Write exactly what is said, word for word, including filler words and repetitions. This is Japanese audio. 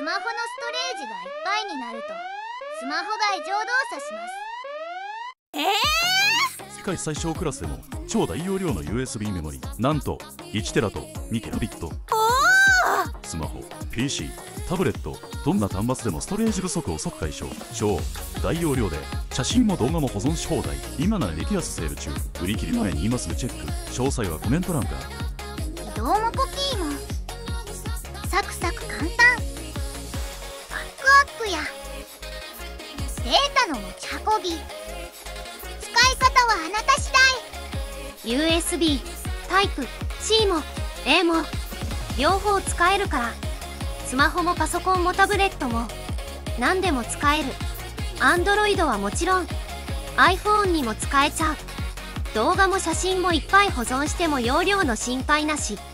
スマホのストレージがいっぱいになるとスマホが異常動作します。 えー、 世界最小クラスでも超大容量の ユーエスビー メモリ、なんといちテラとにケロビット。スマホ、ピーシー、タブレット、どんな端末でもストレージ不足を即解消。超大容量で写真も動画も保存し放題。今なら激安セール中。売り切り前に今すぐチェック。詳細はコメント欄から。 移動もコピーもサクサク簡単。バックアップやデータの持ち運び、使い方はあなた次第。 ユーエスビー タイプ C も A も両方使えるから、スマホもパソコンもタブレットも何でも使える。 Android はもちろん iPhone にも使えちゃう。動画も写真もいっぱい保存しても容量の心配なし。